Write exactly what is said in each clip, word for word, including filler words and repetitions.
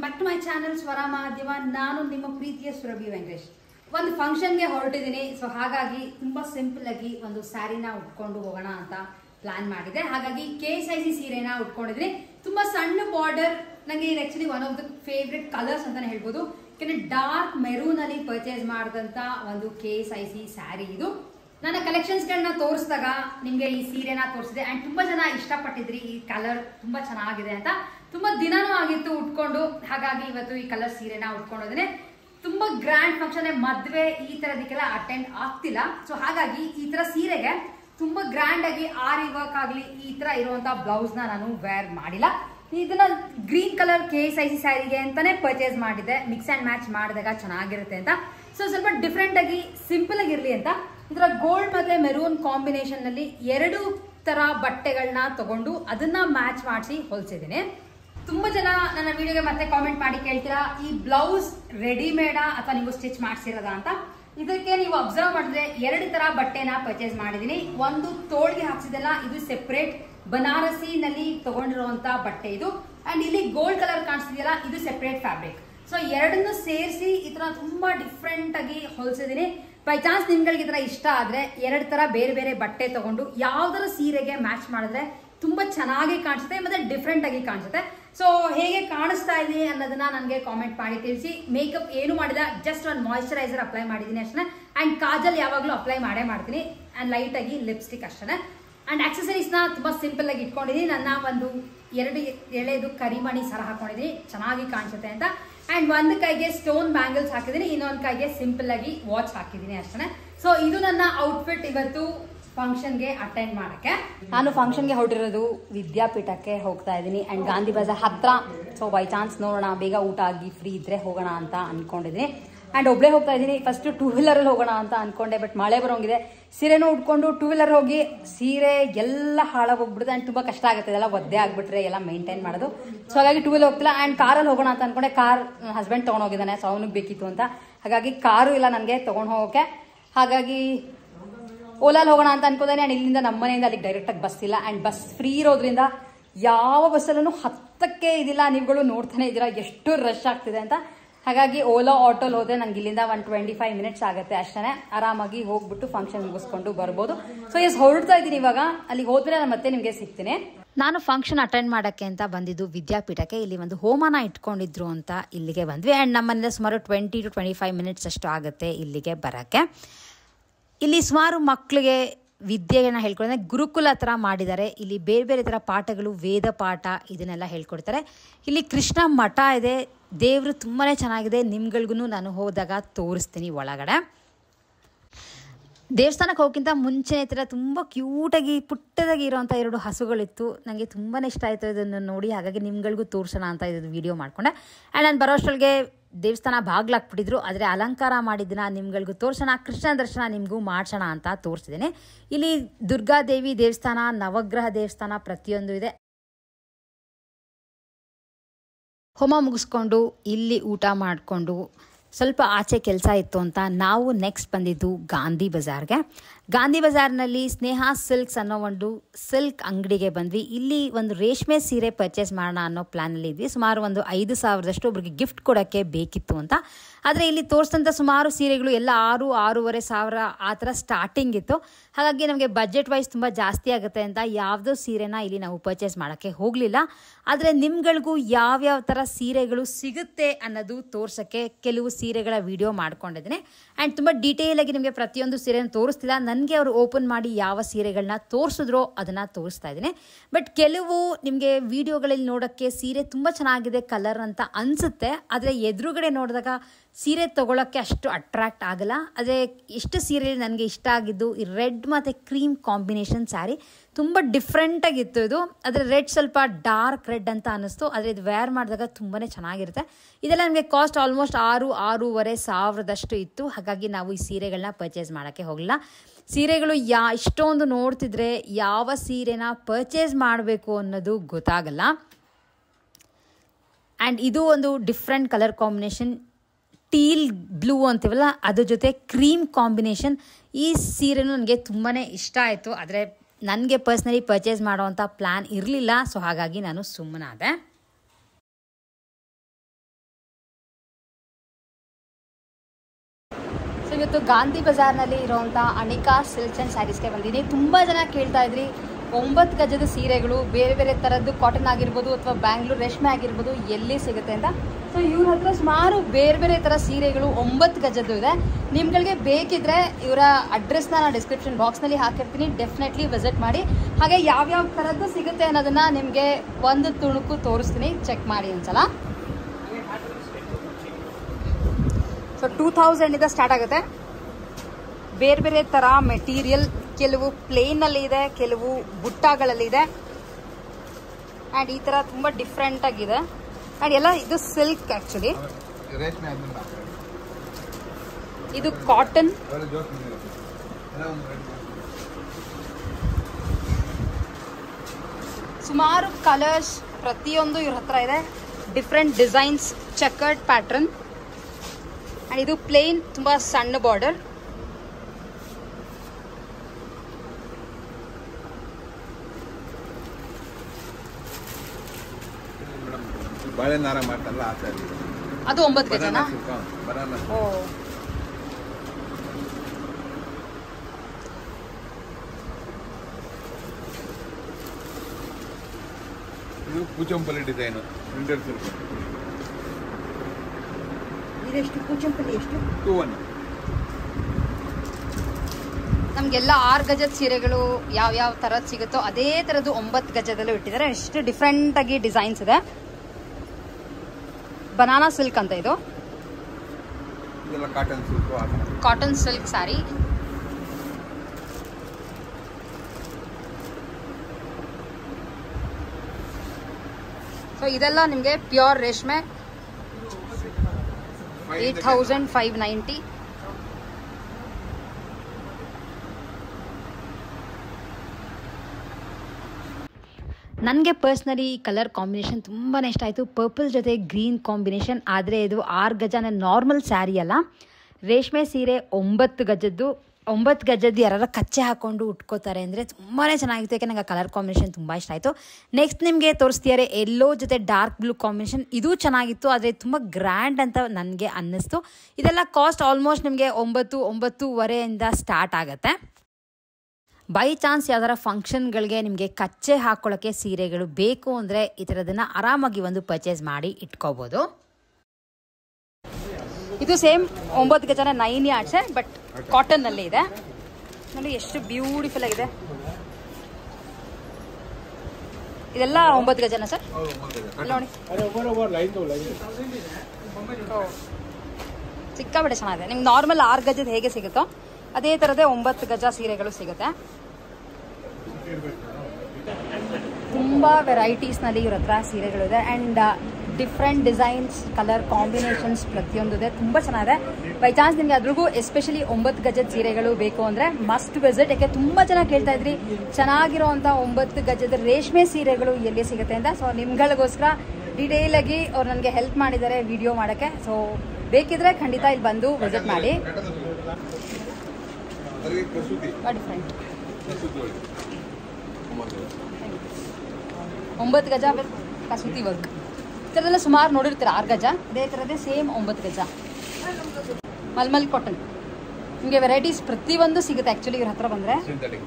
Back to my channel ಸ್ವರ ಮಾಧ್ಯಮ. ನಾನು ನಿಮ್ಮ ಪ್ರೀತಿಯ ಸುರಭಿ ವೆಂಕಟೇಶ್. ಒಂದು ಫಂಕ್ಷನ್ಗೆ ಹೊರಟಿದ್ದೀನಿ. ಸೊ ಹಾಗಾಗಿ ತುಂಬಾ ಸಿಂಪಲ್ ಆಗಿ ಒಂದು ಸ್ಯಾರಿನ ಉಟ್ಕೊಂಡು ಹೋಗೋಣ ಅಂತ ಪ್ಲಾನ್ ಮಾಡಿದೆ. ಹಾಗಾಗಿ ಕೆ ಎಸ್ ಐ ಸಿ ಸೀರೆನ ಉಟ್ಕೊಂಡಿದ್ದೀನಿ. ತುಂಬಾ ಸಣ್ಣ ಬಾರ್ಡರ್. ನನಗೆ ಇದು actually one of the favourite colours ಅಂತಾನೆ ಹೇಳ್ಬೋದು. ಯಾಕಂದ್ರೆ ಡಾರ್ಕ್ ಮೆರೂನ್ ಅಲ್ಲಿ ಪರ್ಚೇಸ್ ಮಾಡಿದಂತ ಒಂದು K S I C sari ಇದು. ನನ್ನ ಕಲೆಕ್ಷನ್ಸ್ ಗಳನ್ನ ತೋರಿಸಿದಾಗ ನಿಮ್ಗೆ ಈ ಸೀರೆನ ತೋರಿಸಿದೆ ಅಂಡ್ ತುಂಬಾ ಜನ ಇಷ್ಟಪಟ್ಟಿದ್ರಿ ಈ ಕಲರ್ ತುಂಬಾ ಚೆನ್ನಾಗಿದೆ ಅಂತ. ತುಂಬಾ ದಿನಾನೂ ಆಗಿತ್ತು ಉಟ್ಕೊಂಡು. ಹಾಗಾಗಿ ಇವತ್ತು ಈ ಕಲರ್ ಸೀರೆನ ಉಟ್ಕೊಂಡೋದ್ರೆ ತುಂಬಾ ಗ್ರ್ಯಾಂಡ್ ಫಂಕ್ಷನ್, ಮದ್ವೆ ಈ ತರದಕ್ಕೆಲ್ಲ ಅಟೆಂಡ್ ಆಗ್ತಿಲ್ಲ. ಸೊ ಹಾಗಾಗಿ ಈ ತರ ಸೀರೆಗೆ ತುಂಬಾ ಗ್ರ್ಯಾಂಡ್ ಆಗಿ ಆರಿ ವರ್ಕ್ ಆಗ್ಲಿ ಈ ತರ ಇರುವಂತ ಬ್ಲೌಸ್ ನ ನಾನು ವೇರ್ ಮಾಡಿಲ್ಲ. ಇದನ್ನ green colour K S I C ಸ್ಯಾರಿಗೆ ಅಂತಾನೆ ಪರ್ಚೇಸ್ ಮಾಡಿದ್ದೆ. ಮಿಕ್ಸ್ ಅಂಡ್ ಮ್ಯಾಚ್ ಮಾಡಿದಾಗ ಚೆನ್ನಾಗಿರುತ್ತೆ ಅಂತ. ಸೊ ಸ್ವಲ್ಪ ಡಿಫ್ರೆಂಟ್ ಆಗಿ ಸಿಂಪಲ್ ಆಗಿರ್ಲಿ ಅಂತ ಇದರ ಗೋಲ್ಡ್ ಮತ್ತೆ ಮೆರೂನ್ ಕಾಂಬಿನೇಷನ್ ನಲ್ಲಿ ಎರಡು ತರ ಬಟ್ಟೆಗಳನ್ನ ತಗೊಂಡು ಅದನ್ನ ಮ್ಯಾಚ್ ಮಾಡಿಸಿ ಹೊಲ್ಸಿದ್ದೀನಿ. ತುಂಬಾ ಜನ ನನ್ನ ವಿಡಿಯೋಗೆ ಮತ್ತೆ ಕಾಮೆಂಟ್ ಮಾಡಿ ಕೇಳ್ತೀರಾ, ಈ ಬ್ಲೌಸ್ ರೆಡಿಮೇಡಾ ಅಥವಾ ನೀವು ಸ್ಟಿಚ್ ಮಾಡಿಸಿರೋದಾ ಅಂತ. ಇದಕ್ಕೆ ನೀವು ಅಬ್ಸರ್ವ್ ಮಾಡಿದ್ರೆ ಎರಡು ತರ ಬಟ್ಟೆನ ಪರ್ಚೇಸ್ ಮಾಡಿದೀನಿ. ಒಂದು ತೋಳ್ಗೆ ಹಾಕ್ಸಿದೆಲ್ಲ ಇದು ಸೆಪರೇಟ್ ಬನಾರಸಿ ನಲ್ಲಿ ತಗೊಂಡಿರುವಂತ ಬಟ್ಟೆ ಇದು. ಅಂಡ್ ಇಲ್ಲಿ ಗೋಲ್ಡ್ ಕಲರ್ ಕಾಣಿಸ್ತಿದೆಯಲ್ಲ ಇದು ಸೆಪರೇಟ್ ಫ್ಯಾಬ್ರಿಕ್. ಸೊ ಎರಡನ್ನು ಸೇರಿಸಿ ಈ ತರ ತುಂಬಾ ಡಿಫ್ರೆಂಟ್ ಆಗಿ ಹೊಲ್ಸಿದೀನಿ. ಬೈ ಚಾನ್ಸ್ ನಿಮ್ಗಳಿಗೆ ಈ ತರ ಇಷ್ಟ ಆದ್ರೆ ಎರಡು ತರ ಬೇರೆ ಬೇರೆ ಬಟ್ಟೆ ತಗೊಂಡು ಯಾವ್ದಾರ ಸೀರೆಗೆ ಮ್ಯಾಚ್ ಮಾಡಿದ್ರೆ ತುಂಬಾ ಚೆನ್ನಾಗಿ ಕಾಣಿಸುತ್ತೆ ಮತ್ತೆ ಡಿಫ್ರೆಂಟ್ ಆಗಿ ಕಾಣಿಸುತ್ತೆ. ಸೊ ಹೇಗೆ ಕಾಣಿಸ್ತಾ ಇದೆ ಅನ್ನೋದನ್ನ ನನಗೆ ಕಾಮೆಂಟ್ ಮಾಡಿ ತಿಳಿಸಿ. ಮೇಕಪ್ ಏನು ಮಾಡಿದ, ಜಸ್ಟ್ ಒಂದು ಮಾಯಿಶ್ಚರೈಸರ್ ಅಪ್ಲೈ ಮಾಡಿದೀನಿ ಅಷ್ಟೇ. ಅಂಡ್ ಕಾಜಲ್ ಯಾವಾಗಲೂ ಅಪ್ಲೈ ಮಾಡೇ ಮಾಡ್ತೀನಿ. ಅಂಡ್ ಲೈಟ್ ಆಗಿ ಲಿಪ್ಸ್ಟಿಕ್ ಅಷ್ಟೇ. ಅಂಡ್ ಆಕ್ಸೆಸರೀಸ್ ನ ತುಂಬಾ ಸಿಂಪಲ್ ಆಗಿ ಇಟ್ಕೊಂಡಿದೀನಿ. ನನ್ನ ಒಂದು ಎರಡು ಎಳೆದು ಕರಿಮಣಿ ಸರ ಹಾಕೊಂಡಿದೀನಿ, ಚೆನ್ನಾಗಿ ಕಾಣಿಸುತ್ತೆ ಅಂತ. ಅಂಡ್ ಒಂದು ಕೈಗೆ ಸ್ಟೋನ್ ಬ್ಯಾಂಗಲ್ಸ್ ಹಾಕಿದೀನಿ, ಇನ್ನೊಂದು ಕೈಗೆ ಸಿಂಪಲ್ ಆಗಿ ವಾಚ್ ಹಾಕಿದೀನಿ ಅಷ್ಟೇ. ಸೊ ಇದು ನನ್ನ ಔಟ್ಫಿಟ್ ಇವತ್ತು ಫಂಕ್ಷನ್ಗೆ ಅಟೆಂಡ್ ಮಾಡಕ್ಕೆ. ನಾನು ಫಂಕ್ಷನ್ಗೆ ಹೊರಟಿರೋದು ವಿದ್ಯಾಪೀಠಕ್ಕೆ ಹೋಗ್ತಾ ಇದ್ದೀನಿ ಅಂಡ್ ಗಾಂಧಿ ಬಜಾರ್ ಹತ್ರ. ಸೊ ಬೈ ಚಾನ್ಸ್ ನೋಡೋಣ, ಬೇಗ ಊಟ ಆಗಿ ಫ್ರೀ ಇದ್ರೆ ಹೋಗೋಣ ಅಂತ ಅನ್ಕೊಂಡಿದ್ದೀನಿ. ಅಂಡ್ ಒಬ್ಳೆ ಹೋಗ್ತಾ ಇದ್ದೀನಿ. ಫಸ್ಟ್ ಟೂ ವೀಲರ್ ಅಲ್ಲಿ ಹೋಗೋಣ ಅಂತ ಅನ್ಕೊಂಡೆ, ಬಟ್ ಮಳೆ ಬರೋಂಗಿದೆ. ಸೀರೆನೂ ಉಟ್ಕೊಂಡು ಟೂ ವೀಲರ್ ಹೋಗಿ ಸೀರೆ ಎಲ್ಲ ಹಾಳಾಗೋಗ್ಬಿಡುತ್ತೆ ಅಂಡ್ ತುಂಬಾ ಕಷ್ಟ ಆಗುತ್ತೆ. ಎಲ್ಲ ಒದ್ದೆ ಆಗ್ಬಿಟ್ರೆ ಎಲ್ಲ ಮೇಂಟೈನ್ ಮಾಡೋದು. ಸೊ ಹಾಗಾಗಿ ಟೂ ವೀಲರ್ ಹೋಗ್ತಿಲ್ಲ. ಅಂಡ್ ಕಾರಲ್ಲಿ ಹೋಗೋಣ ಅಂತ ಅನ್ಕೊಂಡೆ. ಕಾರ್ ಹಸ್ಬೆಂಡ್ ತಗೊಂಡ್ ಹೋಗಿದ್ದಾನೆ, ಸೊ ಅವನಿಗೆ ಬೇಕಿತ್ತು ಅಂತ. ಹಾಗಾಗಿ ಕಾರು ಇಲ್ಲ ನನಗೆ ತಗೊಂಡ್ ಹೋಗೋಕೆ. ಹಾಗಾಗಿ ಓಲಾಲ್ ಹೋಗೋಣ ಅಂತ ಅನ್ಕೋದೇನೆ. ಅಂಡ್ ಇಲ್ಲಿಂದ ನಮ್ಮ ಮನೆಯಿಂದ ಅಲ್ಲಿಗೆ ಡೈರೆಕ್ಟ್ ಆಗಿ ಬಸ್ ಇಲ್ಲ. ಅಂಡ್ ಬಸ್ ಫ್ರೀ ಇರೋದ್ರಿಂದ ಯಾವ ಬಸ್ಸಲ್ಲೂ ಹತ್ತಕ್ಕೆ ಇದಿಲ್ಲ. ನೀವುಗಳು ನೋಡ್ತಾನೆ ಇದ್ದೀರಾ ಎಷ್ಟು ರಶ್ ಆಗ್ತಿದೆ ಅಂತ. ಹಾಗಾಗಿ ಓಲಾ ಆಟೋಲ್ ಹೋದ್ರೆ ನಂಗೆ ಇಲ್ಲಿಂದ ಒನ್ ಟ್ವೆಂಟಿ ಫೈವ್ ಮಿನಿಟ್ಸ್ ಆಗುತ್ತೆ ಅಷ್ಟೇ. ಆರಾಮಾಗಿ ಹೋಗ್ಬಿಟ್ಟು ಫಂಕ್ಷನ್ ಮುಗಿಸ್ಕೊಂಡು ಬರ್ಬೋದು. ಸೊ ಎಸ್ ಹೊರಡ್ತಾ ಇದ್ದೀನಿ ಇವಾಗ. ಅಲ್ಲಿಗೆ ಹೋದ್ರೆ ನಾನು ಮತ್ತೆ ನಿಮಗೆ ಸಿಗ್ತೀನಿ. ನಾನು ಫಂಕ್ಷನ್ ಅಟೆಂಡ್ ಮಾಡಕ್ಕೆ ಅಂತ ಬಂದಿದ್ದು ವಿದ್ಯಾಪೀಠಕ್ಕೆ. ಇಲ್ಲಿ ಒಂದು ಹೋಮನ ಇಟ್ಕೊಂಡಿದ್ರು ಅಂತ ಇಲ್ಲಿಗೆ ಬಂದ್ವಿ. ಅಂಡ್ ನಮ್ಮನೆಯಿಂದ ಸುಮಾರು twenty to twenty five minutes ಅಷ್ಟು ಆಗುತ್ತೆ ಇಲ್ಲಿಗೆ ಬರಕ್ಕೆ. ಇಲ್ಲಿ ಸುಮಾರು ಮಕ್ಕಳಿಗೆ ವಿದ್ಯೆಗಳನ್ನ ಹೇಳ್ಕೊಡ್ತಾರೆ. ಗುರುಕುಲ ಥರ ಮಾಡಿದ್ದಾರೆ. ಇಲ್ಲಿ ಬೇರೆ ಬೇರೆ ಥರ ಪಾಠಗಳು, ವೇದ ಪಾಠ ಇದನ್ನೆಲ್ಲ ಹೇಳ್ಕೊಡ್ತಾರೆ. ಇಲ್ಲಿ ಕೃಷ್ಣ ಮಠ ಇದೆ. ದೇವರು ತುಂಬಾ ಚೆನ್ನಾಗಿದೆ. ನಿಮ್ಗಳಿಗೂ ನಾನು ಹೋದಾಗ ತೋರಿಸ್ತೀನಿ ಒಳಗಡೆ. ದೇವಸ್ಥಾನಕ್ಕೆ ಹೋಗೋಕ್ಕಿಂತ ಮುಂಚೆ ಥರ ತುಂಬ ಕ್ಯೂಟಾಗಿ ಪುಟ್ಟದಾಗಿ ಇರೋವಂಥ ಎರಡು ಹಸುಗಳಿತ್ತು. ನನಗೆ ತುಂಬಾ ಇಷ್ಟ ಆಯಿತು ಇದನ್ನು ನೋಡಿ. ಹಾಗಾಗಿ ನಿಮ್ಗಳಿಗೂ ತೋರಿಸೋಣ ಅಂತ ಇದು ವಿಡಿಯೋ ಮಾಡಿಕೊಂಡೆ. ಆ್ಯಂಡ್ ನಾನು ಬರೋ ಅಷ್ಟೊಳಗೆ ದೇವಸ್ಥಾನ ಬಾಗ್ಲಾಕ್ಬಿಟ್ಟಿದ್ರು. ಆದರೆ ಅಲಂಕಾರ ಮಾಡಿದ್ದನ್ನ ನಿಮ್ಗಳಿಗೂ ತೋರಿಸೋಣ, ಕೃಷ್ಣ ದರ್ಶನ ನಿಮಗೂ ಮಾಡಿಸೋಣ ಅಂತ ತೋರಿಸಿದ್ದೀನಿ. ಇಲ್ಲಿ ದುರ್ಗಾದೇವಿ ದೇವಸ್ಥಾನ, ನವಗ್ರಹ ದೇವಸ್ಥಾನ ಪ್ರತಿಯೊಂದು ಇದೆ. ಹೋಮ ಮುಗಿಸ್ಕೊಂಡು ಇಲ್ಲಿ ಊಟ ಮಾಡಿಕೊಂಡು ಸ್ವಲ್ಪ ಆಚೆ ಕೆಲಸ ಇತ್ತು ಅಂತ ನಾವು ನೆಕ್ಸ್ಟ್ ಬಂದಿದ್ದು ಗಾಂಧಿ ಬಜಾರ್ಗೆ. ಗಾಂಧಿ ಬಜಾರ್ನಲ್ಲಿ ಸ್ನೇಹ ಸಿಲ್ಕ್ಸ್ ಅನ್ನೋ ಒಂದು ಸಿಲ್ಕ್ ಅಂಗಡಿಗೆ ಬಂದ್ವಿ. ಇಲ್ಲಿ ಒಂದು ರೇಷ್ಮೆ ಸೀರೆ ಪರ್ಚೇಸ್ ಮಾಡೋಣ ಅನ್ನೋ ಪ್ಲ್ಯಾನಲ್ಲಿ ಇದ್ವಿ. ಸುಮಾರು ಒಂದು ಐದು ಸಾವಿರದಷ್ಟು ಒಬ್ರಿಗೆ ಗಿಫ್ಟ್ ಕೊಡೋಕ್ಕೆ ಬೇಕಿತ್ತು ಅಂತ. ಆದರೆ ಇಲ್ಲಿ ತೋರಿಸಿದಂಥ ಸುಮಾರು ಸೀರೆಗಳು ಎಲ್ಲ ಆರು ಆರೂವರೆ ಸಾವಿರ ಆ ಥರ ಸ್ಟಾರ್ಟಿಂಗ್ ಇತ್ತು. ಹಾಗಾಗಿ ನಮಗೆ ಬಜೆಟ್ ವೈಸ್ ತುಂಬ ಜಾಸ್ತಿ ಆಗುತ್ತೆ ಅಂತ ಯಾವುದೋ ಸೀರೆನ ಇಲ್ಲಿ ನಾವು ಪರ್ಚೇಸ್ ಮಾಡೋಕ್ಕೆ ಹೋಗಲಿಲ್ಲ. ಆದರೆ ನಿಮ್ಗಳಿಗೂ ಯಾವ್ಯಾವ ಥರ ಸೀರೆಗಳು ಸಿಗುತ್ತೆ ಅನ್ನೋದು ತೋರ್ಸೋಕ್ಕೆ ಕೆಲವು ಸೀರೆಗಳ ವಿಡಿಯೋ ಮಾಡ್ಕೊಂಡಿದ್ದೀನಿ. ಆ್ಯಂಡ್ ತುಂಬ ಡೀಟೇಲ್ ಆಗಿ ನಿಮಗೆ ಪ್ರತಿಯೊಂದು ಸೀರೆನ ತೋರಿಸ್ತಿಲ್ಲ. ನನಗೆ ಅವರು ಓಪನ್ ಮಾಡಿ ಯಾವ ಸೀರೆಗಳನ್ನ ತೋರಿಸಿದ್ರೋ ಅದನ್ನು ತೋರಿಸ್ತಾ ಇದ್ದೀನಿ. ಬಟ್ ಕೆಲವು ನಿಮಗೆ ವಿಡಿಯೋಗಳಲ್ಲಿ ನೋಡೋಕ್ಕೆ ಸೀರೆ ತುಂಬ ಚೆನ್ನಾಗಿದೆ ಕಲರ್ ಅಂತ ಅನಿಸುತ್ತೆ. ಆದರೆ ಎದುರುಗಡೆ ನೋಡಿದಾಗ ಸೀರೆ ತೊಗೊಳಕ್ಕೆ ಅಷ್ಟು ಅಟ್ರಾಕ್ಟ್ ಆಗಲ್ಲ. ಆದರೆ ಎಷ್ಟು ಸೀರೆ ನನಗೆ ಇಷ್ಟ ಆಗಿದ್ದು ಈ ರೆಡ್ ಮತ್ತು ಕ್ರೀಮ್ ಕಾಂಬಿನೇಷನ್ ಸ್ಯಾರಿ ತುಂಬ ಡಿಫ್ರೆಂಟಾಗಿತ್ತು ಇದು. ಆದರೆ ರೆಡ್ ಸ್ವಲ್ಪ ಡಾರ್ಕ್ ರೆಡ್ ಅಂತ ಅನ್ನಿಸ್ತು. ಆದರೆ ಇದು ವೇರ್ ಮಾಡಿದಾಗ ತುಂಬಾ ಚೆನ್ನಾಗಿರುತ್ತೆ. ಇದೆಲ್ಲ ನಮಗೆ ಕಾಸ್ಟ್ ಆಲ್ಮೋಸ್ಟ್ ಆರು ಆರೂವರೆ ಸಾವಿರದಷ್ಟು ಇತ್ತು. ಹಾಗಾಗಿ ನಾವು ಈ ಸೀರೆಗಳನ್ನ ಪರ್ಚೇಸ್ ಮಾಡೋಕ್ಕೆ ಹೋಗಲಿಲ್ಲ. ಸೀರೆಗಳು ಯಾ ಇಷ್ಟೊಂದು ನೋಡ್ತಿದ್ರೆ ಯಾವ ಸೀರೆನ ಪರ್ಚೇಸ್ ಮಾಡಬೇಕು ಅನ್ನೋದು ಗೊತ್ತಾಗಲ್ಲ. ಆ್ಯಂಡ್ ಇದು ಒಂದು different colour combination, teal blue ಅಂತೀವಲ್ಲ ಅದ್ರ ಜೊತೆ ಕ್ರೀಮ್ ಕಾಂಬಿನೇಷನ್. ಈ ಸೀರೆನೂ ನನಗೆ ತುಂಬಾ ಇಷ್ಟ ಆಯಿತು. ಆದರೆ ನನಗೆ ಪರ್ಸ್ನಲಿ ಪರ್ಚೇಸ್ ಮಾಡೋವಂಥ ಪ್ಲ್ಯಾನ್ ಇರಲಿಲ್ಲ. ಸೊ ಹಾಗಾಗಿ ನಾನು ಸುಮ್ಮನಾದೆ. ಇವತ್ತು ಗಾಂಧಿ ಬಜಾರ್ನಲ್ಲಿ ಇರೋವಂಥ ಅನಿಕಾ ಸಿಲ್ಕ್ಸ್ ಆ್ಯಂಡ್ ಸ್ಯಾರೀಸ್ಗೆ ಬಂದಿದ್ದೀನಿ. ತುಂಬ ಜನ ಕೇಳ್ತಾ ಇದ್ರಿ ಒಂಬತ್ತು ಗಜದ ಸೀರೆಗಳು ಬೇರೆ ಬೇರೆ ಥರದ್ದು ಕಾಟನ್ ಆಗಿರ್ಬೋದು ಅಥವಾ ಬ್ಯಾಂಗ್ಳೂರು ರೇಷ್ಮೆ ಆಗಿರ್ಬೋದು ಎಲ್ಲಿ ಸಿಗುತ್ತೆ ಅಂತ. ಸೊ ಇವ್ರ ಹತ್ರ ಸುಮಾರು ಬೇರೆ ಬೇರೆ ಥರ ಸೀರೆಗಳು ಒಂಬತ್ತು ಗಜದ್ದು ಇದೆ. ನಿಮ್ಗಳಿಗೆ ಬೇಕಿದ್ರೆ ಇವರ ಅಡ್ರೆಸ್ನ ನಾನು ಡಿಸ್ಕ್ರಿಪ್ಷನ್ ಬಾಕ್ಸ್ನಲ್ಲಿ ಹಾಕಿರ್ತೀನಿ, ಡೆಫಿನೆಟ್ಲಿ ವಿಸಿಟ್ ಮಾಡಿ. ಹಾಗೆ ಯಾವ್ಯಾವ ಥರದ್ದು ಸಿಗುತ್ತೆ ಅನ್ನೋದನ್ನು ನಿಮಗೆ ಒಂದು ತುಣುಕು ತೋರಿಸ್ತೀನಿ, ಚೆಕ್ ಮಾಡಿ ಒಂದ್ಸಲ. ಸೊ ಟೂ ತೌಸಂಡಿಂದ ಸ್ಟಾರ್ಟ್ ಆಗುತ್ತೆ. ಬೇರೆ ಬೇರೆ ಥರ ಮೆಟೀರಿಯಲ್, ಕೆಲವು ಪ್ಲೇನಲ್ಲಿ ಇದೆ, ಕೆಲವು ಬುಟ್ಟಾಗಳಲ್ಲಿ ಇದೆ. ಆ್ಯಂಡ್ ಈ ಥರ ತುಂಬ ಡಿಫ್ರೆಂಟ್ ಆಗಿದೆ. ಆ್ಯಂಡ್ ಎಲ್ಲ ಇದು ಸಿಲ್ಕ್ ಆ್ಯಕ್ಚುಲಿ, ಇದು ಕಾಟನ್. ಸುಮಾರು ಕಲರ್ಸ್ ಪ್ರತಿಯೊಂದು ಇವ್ರ ಹತ್ರ ಇದೆ. Different designs, chequered pattern. And ಇದು ಪ್ಲೇನ್, ತುಂಬ ಸಣ್ಣ ಬಾರ್ಡರ್. ಅದು ಒಂಬತ್ತು ಗಜನಾ? ಓ, ಇದು ಕೂಚಂಪಲ್ಲಿ ಡಿಸೈನ್. ಇದೆಷ್ಟು ಕೂಚಂಪಲ್ಲಿ? ಎಷ್ಟು? Two one. ನಮಗೆಲ್ಲ ಆರು ಗಜದ ಸೀರೆಗಳು ಯಾವ ಯಾವ ಥರದ್ದು ಸಿಗುತ್ತೋ ಅದೇ ಥರದ್ದು ಒಂಬತ್ತು ಗಜದಲ್ಲೂ ಇಟ್ಟಿದ್ದಾರೆ. ಎಷ್ಟು ಡಿಫ್ರೆಂಟ್ ಆಗಿ ಡಿಸೈನ್ಸ್ ಇದೆ. ಬನಾನಾ ಸಿಲ್ಕ್ ಅಂತ ಇದು. Cotton silk. Cotton silk sari. So ಇದೆಲ್ಲ ನಿಮಗೆ ಪ್ಯೂರ್ ರೇಷ್ಮೆ. Eight thousand five ninety. ನನಗೆ ಪರ್ಸ್ನಲಿ ಈ ಕಲರ್ ಕಾಂಬಿನೇಷನ್ ತುಂಬಾ ಇಷ್ಟ ಆಯಿತು. ಪರ್ಪಲ್ ಜೊತೆ ಗ್ರೀನ್ ಕಾಂಬಿನೇಷನ್. ಆದರೆ ಇದು ಆರು ಗಜ ನಾರ್ಮಲ್ ಸ್ಯಾರಿ ಅಲ್ಲ, ರೇಷ್ಮೆ ಸೀರೆ ಒಂಬತ್ತು ಗಜದ್ದು. ಒಂಬತ್ತು ಗಜದ್ದು ಯಾರು ಕಚ್ಚೆ ಹಾಕ್ಕೊಂಡು ಉಟ್ಕೋತಾರೆ ಅಂದರೆ ತುಂಬಾ ಚೆನ್ನಾಗಿತ್ತು. ಯಾಕೆ ನನಗೆ ಕಲರ್ ಕಾಂಬಿನೇಷನ್ ತುಂಬ ಇಷ್ಟ ಆಯಿತು. ನೆಕ್ಸ್ಟ್ ನಿಮಗೆ ತೋರಿಸ್ತಿದ್ದಾರೆ ಎಲ್ಲೋ ಜೊತೆ ಡಾರ್ಕ್ ಬ್ಲೂ ಕಾಂಬಿನೇಷನ್. ಇದು ಚೆನ್ನಾಗಿತ್ತು, ಆದರೆ ತುಂಬ ಗ್ರ್ಯಾಂಡ್ ಅಂತ ನನಗೆ ಅನ್ನಿಸ್ತು. ಇದೆಲ್ಲ ಕಾಸ್ಟ್ ಆಲ್ಮೋಸ್ಟ್ ನಿಮಗೆ ಒಂಬತ್ತು ಒಂಬತ್ತೂವರೆಯಿಂದ ಸ್ಟಾರ್ಟ್ ಆಗುತ್ತೆ. ಬೈ ಚಾನ್ಸ್ ಯಾವ್ದಾರ ಫಂಕ್ಷನ್ಗಳಿಗೆ ನಿಮಗೆ ಕಚ್ಚೆ ಹಾಕ್ಕೊಳ್ಳೋಕ್ಕೆ ಸೀರೆಗಳು ಬೇಕು ಅಂದರೆ ಈ ಥರದನ್ನು ಆರಾಮಾಗಿ ಒಂದು ಪರ್ಚೇಸ್ ಮಾಡಿ ಇಟ್ಕೋಬೋದು. ಇದು ಸೇಮ್ ಒಂಬತ್ತು ಗಜನ ನೈನ್ ಯಾರ್ಡ್ಸೆ, ಬಟ್ ಕಾಟನ್ನಲ್ಲಿ ಇದೆ. ನೋಡಿ ಎಷ್ಟು ಬ್ಯೂಟಿಫುಲ್ ಆಗಿದೆ. ಇದೆಲ್ಲ ಒಂಬತ್ತು ಗಜನ ಸರ್? ನೋಡಿ ಸಿಕ್ಕಾಬಿಟ್ಟೆ ಚೆನ್ನಾಗಿದೆ. ನಿಮ್ಗೆ ನಾರ್ಮಲ್ ಆರು ಗಜದ ಹೇಗೆ ಸಿಗುತ್ತೋ ಅದೇ ಥರದೇ ಒಂಬತ್ತು ಗಜ ಸೀರೆಗಳು ಸಿಗುತ್ತೆ. ತುಂಬ ವೆರೈಟೀಸ್ನಲ್ಲಿ ಇವ್ರ ಹತ್ರ ಸೀರೆಗಳಿದೆ. And different designs, colour combinations ಪ್ರತಿಯೊಂದು ಇದೆ. ತುಂಬ ಚೆನ್ನಾಗಿದೆ. ಬೈ ಚಾನ್ಸ್ ನಿಮಗೆ ಅದ್ರಿಗೂ ಎಸ್ಪೆಷಲಿ ಒಂಬತ್ತು ಗಜದ ಸೀರೆಗಳು ಬೇಕು ಅಂದರೆ ಮಸ್ಟ್ ವಿಸಿಟ್. ಯಾಕೆ ತುಂಬ ಜನ ಕೇಳ್ತಾ ಇದ್ರಿ ಚೆನ್ನಾಗಿರೋವಂಥ ಒಂಬತ್ತು ಗಜದ ರೇಷ್ಮೆ ಸೀರೆಗಳು ಎಲ್ಲಿ ಸಿಗುತ್ತೆ ಅಂತ. ಸೊ ನಿಮ್ಗಳಿಗೋಸ್ಕರ ಡೀಟೇಲ್ ಆಗಿ ಅವ್ರು ನನಗೆ ಹೆಲ್ಪ್ ಮಾಡಿದ್ದಾರೆ ವಿಡಿಯೋ ಮಾಡೋಕ್ಕೆ. ಸೊ ಬೇಕಿದ್ರೆ ಖಂಡಿತ ಇಲ್ಲಿ ಬಂದು ವಿಸಿಟ್ ಮಾಡಿ. ಡಿಫ್ರೆಂಟ್ ಒಂಬತ್ತು ಗಜ ವಿತ್ ಕಸೂತಿ ವರ್ಕ್. ಈ ಥರದೆಲ್ಲ ಸುಮಾರು ನೋಡಿರ್ತೀರ. ಆರು ಗಜ ಅದೇ ಥರದೇ ಸೇಮ್ ಒಂಬತ್ತು ಗಜ ಮಲ್ಮಲ್ ಕಾಟನ್. ನಿಮಗೆ ವೆರೈಟೀಸ್ ಪ್ರತಿಯೊಂದು ಸಿಗುತ್ತೆ ಆ್ಯಕ್ಚುಲಿ ಇವ್ರ ಹತ್ರ ಬಂದರೆ.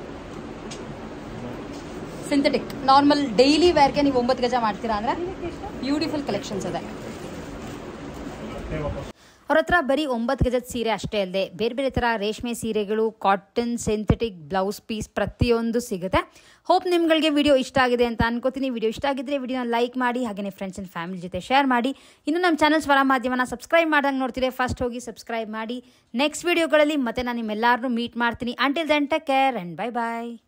ಸಿಂಥೆಟಿಕ್ ನಾರ್ಮಲ್ ಡೈಲಿ ವೇರ್ಗೆ ನೀವು ಒಂಬತ್ತು ಗಜ ಮಾಡ್ತೀರಾ ಅಂದರೆ ಬ್ಯೂಟಿಫುಲ್ ಕಲೆಕ್ಷನ್ಸ್ ಇದೆ. ಅವ್ರ ಹತ್ರ ಬರೀ ಒಂಬತ್ತು ಗಜದ ಸೀರೆ ಅಷ್ಟೇ ಅಲ್ಲದೆ ಬೇರೆ ಬೇರೆ ಥರ ರೇಷ್ಮೆ ಸೀರೆಗಳು, ಕಾಟನ್, ಸಿಂಥೆಟಿಕ್, ಬ್ಲೌಸ್ ಪೀಸ್ ಪ್ರತಿಯೊಂದು ಸಿಗುತ್ತೆ. ಹೋಪ್ ನಿಮ್ಗಳಿಗೆ ವಿಡಿಯೋ ಇಷ್ಟ ಆಗಿದೆ ಅಂತ ಅನ್ಕೋತೀನಿ. ವಿಡಿಯೋ ಇಷ್ಟ ಆಗಿದ್ರೆ ವಿಡಿಯೋನ ಲೈಕ್ ಮಾಡಿ, ಹಾಗೆಯೇ ಫ್ರೆಂಡ್ಸ್ ಆ್ಯಂಡ್ ಫ್ಯಾಮಿಲಿ ಜೊತೆ ಶೇರ್ ಮಾಡಿ. ಇನ್ನು ನಮ್ಮ ಚಾನಲ್ ಸ್ವರ ಮಾಧ್ಯಮನ ಸಬ್ಸ್ಕ್ರೈಬ್ ಮಾಡ್ದಂಗೆ ನೋಡ್ತೀರಿ, ಫಸ್ಟ್ ಹೋಗಿ ಸಬ್ಸ್ಕ್ರೈಬ್ ಮಾಡಿ. ನೆಕ್ಸ್ಟ್ ವಿಡಿಯೋಗಳಲ್ಲಿ ಮತ್ತೆ ನಾನು ನಿಮ್ಮೆಲ್ಲರನ್ನೂ ಮೀಟ್ ಮಾಡ್ತೀನಿ. Until then take care and bye bye.